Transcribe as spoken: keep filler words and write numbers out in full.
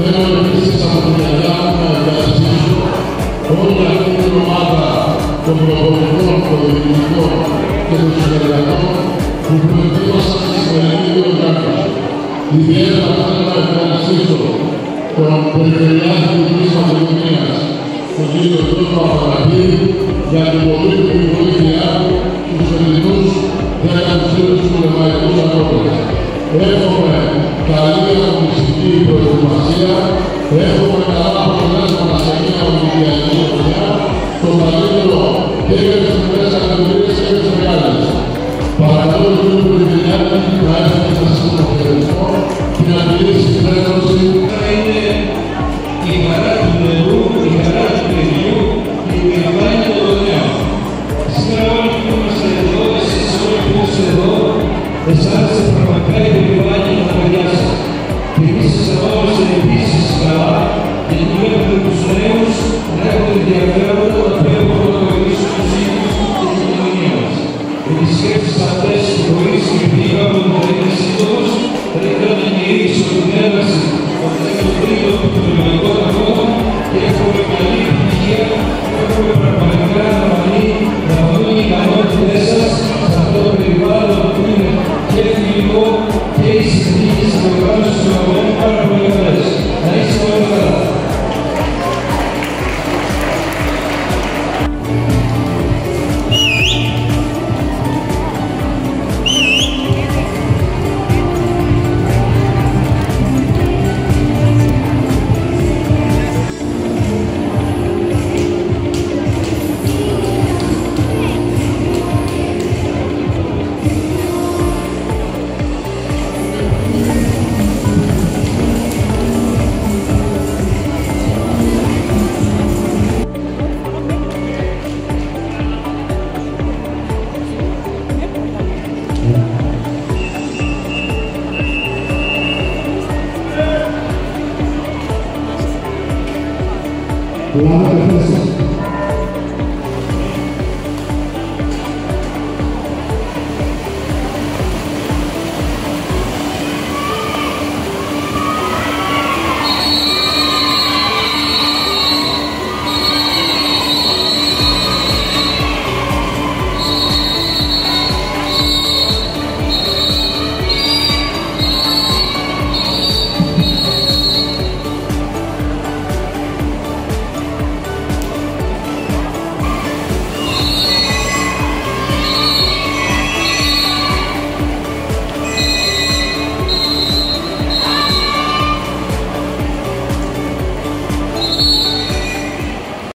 θέλω επίσης από την μεριά μου να ευχαριστήσω όλη αυτή την ομάδα των προπονητών, των διοικητικών και των συνεργατών που προετοίμασαν τη σημερινή διοργάνωση. Ιδιαίτερα θέλω να ευχαριστήσω τον Περιφερειάρχη της Μακεδονίας, τον κύριο Τόνο Παπαγαπή, για την πολύτιμη βοήθειά του στους Ελληνούς διακανονιστές του Ευρωπαϊκού Αγώνες. Εύχομαι καλή αγωνιστική προετοιμασία, εύχομαι καλά αποτελέσματα σε μια ολυμπιακή χρονιά, το καλύτερο και για τις μικρές κατηγορίες και για τις μεγάλες. Παρακαλώ τον κύριο Περιφερειάρχη να έρθει να σας τον χαιρετισμό και να μιλήσει την ένωση. Είναι η χαρά του νερού, η χαρά του παιδιού και η περηφάνεια των νέων. Σήμερα όλοι που είμαστε εδώ, εσείς όλοι που είστε εδώ, αισθάνεστε πραγματικά η περηφάνεια για τα παιδιά σας. Και εμείς σας αγώμαστε επίσης καλά, γιατί βλέπετε τους νέους να έχουν ενδιαφέροντα τα οποία μπορούν να βοηθήσουν τους ίδιους και την κοινωνία μας. Με τις σκέψεις αυτές που χωρίς και επειδή κάπου θα είναι σύντομος, θα ήθελα να γυρίσω την ένταση από το τρίτο του Ευρωπαϊκών Αγώνων και έχουμε καλή επιτυχία, έχουμε πραγματικά να φανεί να φανούν οι ικανότητες σας σε αυτό το περιβάλλον που είναι και φιλικό και οι συνθήκες της οργάνωσης του αγώνα πάρα πολύ καλές. Να είστε όλοι καλά. Wow.